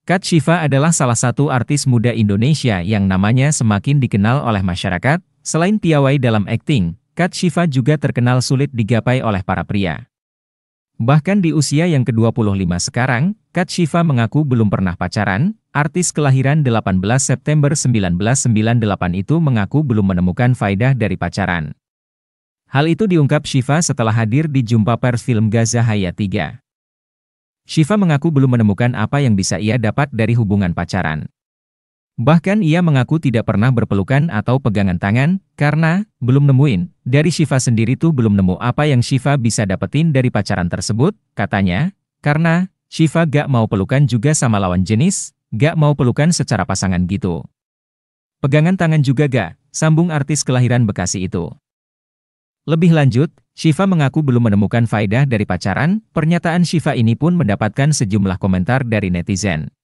Kat Shiva adalah salah satu artis muda Indonesia yang namanya semakin dikenal oleh masyarakat. Selain piawai dalam akting, Kat Shiva juga terkenal sulit digapai oleh para pria. Bahkan di usia yang ke-25 sekarang, Kat Shiva mengaku belum pernah pacaran. Artis kelahiran 18 September 1998 itu mengaku belum menemukan faedah dari pacaran. Hal itu diungkap Shiva setelah hadir di jumpa pers film Gaza Hayat 3. Shiva mengaku belum menemukan apa yang bisa ia dapat dari hubungan pacaran. Bahkan ia mengaku tidak pernah berpelukan atau pegangan tangan, karena belum nemuin. Dari Shiva sendiri tuh belum nemu apa yang Shiva bisa dapetin dari pacaran tersebut, katanya, karena Shiva gak mau pelukan juga sama lawan jenis, gak mau pelukan secara pasangan gitu. Pegangan tangan juga gak, sambung artis kelahiran Bekasi itu. Lebih lanjut, Shiva mengaku belum menemukan faedah dari pacaran. Pernyataan Shiva ini pun mendapatkan sejumlah komentar dari netizen.